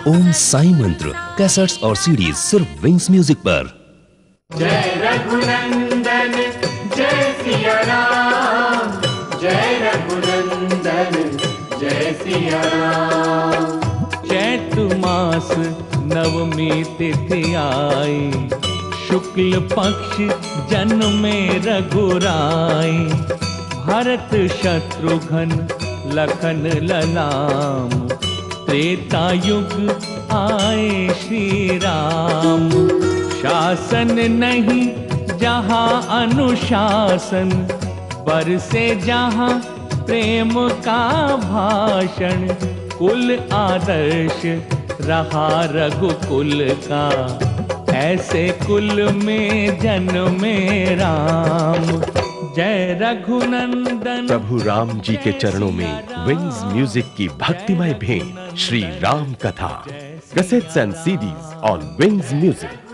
ओम साई मंत्र कैसेट्स और सीडीज सिर्फ विंग्स म्यूजिक पर। जय रघुनंदन जय सिया राम, जय रघुनंदन जय सिया राम। चैत मास नवमी तिथि आई, शुक्ल पक्ष जन्मे रघुराई। भरत शत्रुघ्न लखन ललाम, त्रेता युग आए श्री राम। शासन नहीं जहाँ अनुशासन, बरसे जहाँ प्रेम का भाषण। कुल आदर्श रहा रघुकुल का, ऐसे कुल में जन्मे राम। जय रघुनंदन। प्रभु राम जी के चरणों में विंग्स म्यूजिक की भक्तिमय भेंट, श्री राम कथा, cassettes and CDs on wings music.